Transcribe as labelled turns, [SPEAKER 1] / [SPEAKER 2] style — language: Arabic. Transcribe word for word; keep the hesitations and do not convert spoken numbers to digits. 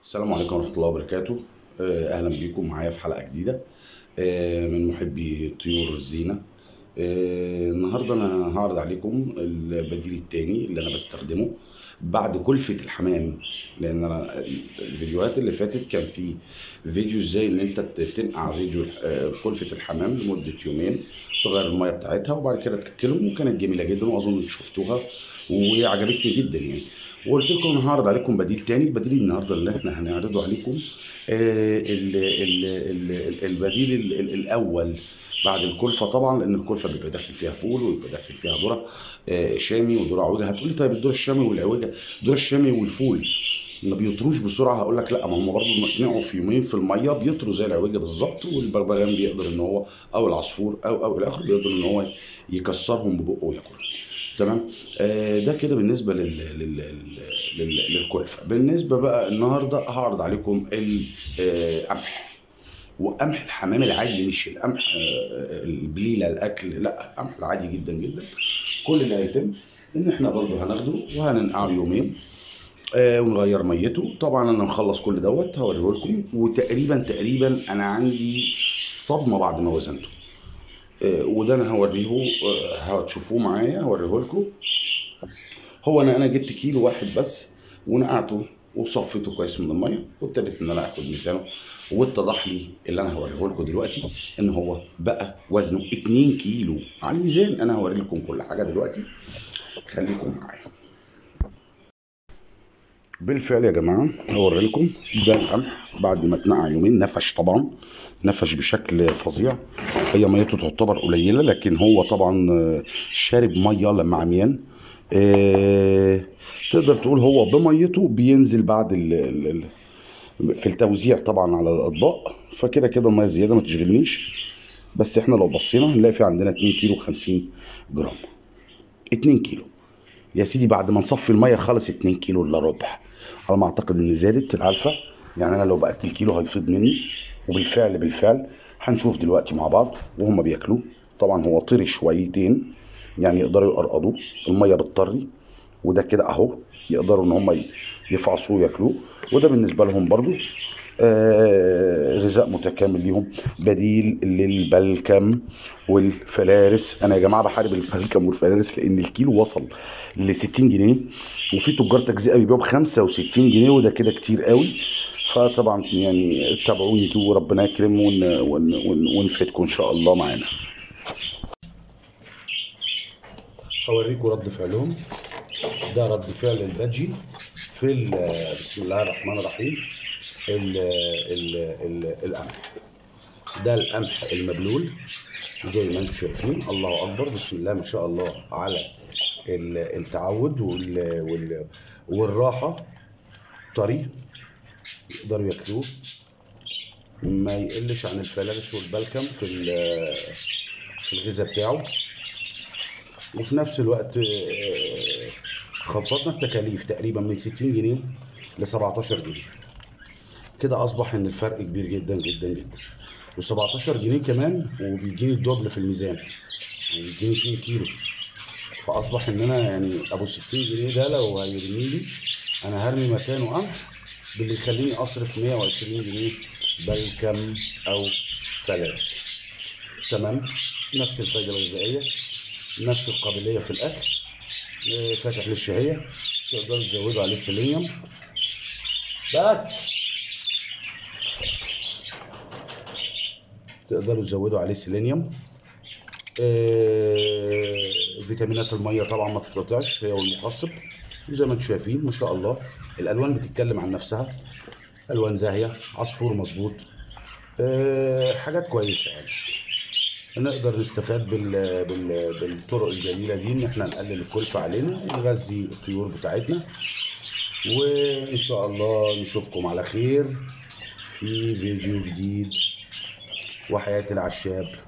[SPEAKER 1] السلام عليكم ورحمة الله وبركاته. آه، أهلا بيكم معايا في حلقة جديدة آه، من محبي طيور الزينة. آه، النهاردة أنا هعرض عليكم البديل التاني اللي أنا بستخدمه بعد كلفة الحمام، لأن أنا الفيديوهات اللي فاتت كان في فيديو إزاي إن أنت تنقع فيديو آه، كلفة الحمام لمدة يومين، تغير المية بتاعتها وبعد كده تأكلهم، وكانت جميلة جدا وأظن إنتوا شفتوها وعجبتني جدا يعني. وقلت لكم انا هعرض عليكم بديل تاني. البديل النهارده اللي احنا هنعرضه عليكم آه، ال- ال- ال- البديل ال- ال- الاول بعد الكلفه طبعا، لان الكلفه بيبقى داخل فيها فول ويبقى داخل فيها ذره آه، شامي وذره عوجه. هتقولي طيب الذره الشامي والعوجه، الذره الشامي والفول ما بيطروش بسرعه؟ هقول لك لا، ما هم برضه نقعوا في يومين في الميه بيطروا زي العوجه بالظبط، والبغبغان بيقدر ان هو او العصفور او او الى اخره بيقدر ان هو يكسرهم ببقه وياكلهم. تمام. آه ده كده بالنسبه لل... لل... لل... للكلفه. بالنسبه بقى النهارده هعرض عليكم القمح، وقمح الحمام العادي، مش القمح آه، البليله الاكل، لا القمح العادي جدا جدا. كل اللي هيتم ان احنا برضو هناخده وهننقعه يومين آه ونغير ميته. طبعا انا مخلص كل دوت هوريه لكم، وتقريبا تقريبا انا عندي صدمه بعد ما وزنته. آه وده انا هوريه، آه هتشوفوه معايا هوريه لكم. هو انا انا جبت كيلو واحد بس ونقعته وصفيته كويس من الميه، وابتديت ان انا اخد ميزانه، واتضح لي اللي انا هوريه لكم دلوقتي ان هو بقى وزنه اتنين كيلو على الميزان. انا هوري لكم كل حاجه دلوقتي، خليكم معايا. بالفعل يا جماعه هوري لكم ده القمح بعد ما اتنقع يومين. نفش طبعا، نفش بشكل فظيع. هي ميته تعتبر قليله، لكن هو طبعا شارب ميه لما عميان. آه تقدر تقول هو بميته بينزل بعد ال ال ال في التوزيع طبعا على الاطباق، فكده كده الميه زياده ما تشغلنيش. بس احنا لو بصينا هنلاقي في عندنا اتنين كيلو خمسين جرام. اتنين كيلو يا سيدي بعد ما نصفي الميه خالص، اتنين كيلو الا ربع. على ما اعتقد ان زادت العلفه، يعني انا لو باكل كيلو هيفيض مني. وبالفعل بالفعل هنشوف دلوقتي مع بعض وهم بياكلوه. طبعا هو طري شويتين، يعني يقدروا يقرقضوه، الميه بتطري، وده كده اهو يقدروا ان هم يفعصوه وياكلوه. وده بالنسبه لهم برضو آه غذاء متكامل ليهم، بديل للبلكم والفلارس. انا يا جماعه بحارب البلكم والفلارس لان الكيلو وصل ل ستين جنيه، وفي تجار تجزئه بيبيعوا ب خمسة وستين جنيه، وده كده كتير قوي. فطبعا يعني تابعوني وربنا يكرم ون ون ون ونفيدكم ان شاء الله معانا. هوريكم رد فعلهم. ده رد فعل البادجي في بسم الله الرحمن الرحيم. ال ال ال القمح ده القمح المبلول زي ما انتم شايفين. الله اكبر، بسم الله ما شاء الله على التعود وال وال والراحه. طري يقدروا ياكلوه، ما يقلش عن الفلارس والبلكم في في الغذاء بتاعه. وفي نفس الوقت خفضنا التكاليف تقريبا من ستين جنيه ل سبعتاشر جنيه. كده اصبح ان الفرق كبير جدا جدا جدا. و17 جنيه كمان وبيجيني الدبل في الميزان، يعني بيجيني اتنين كيلو. فاصبح ان انا يعني ابو ستين جنيه ده لو هيرمي لي انا هرمي مكانه قمح باللي يخليني اصرف مية وعشرين جنيه بلكم او فلارس. تمام. نفس الفائده الغذائيه، نفس القابليه في الاكل، فاتح للشهيه. تقدروا تزودوا عليه سيلينيوم بس تقدروا تزودوا عليه سيلينيوم. آه فيتامينات الميه طبعا ما تتقطعش، هي والمخصب. وزي ما انتم شايفين ما شاء الله الالوان بتتكلم عن نفسها، الوان زاهيه، عصفور مظبوط. آه حاجات كويسه يعني. نقدر نستفاد بال... بال... بالطرق الجميله دي ان احنا نقلل الكلفه علينا ونغذي الطيور بتاعتنا. وان شاء الله نشوفكم على خير في فيديو جديد. وحياة العشاب.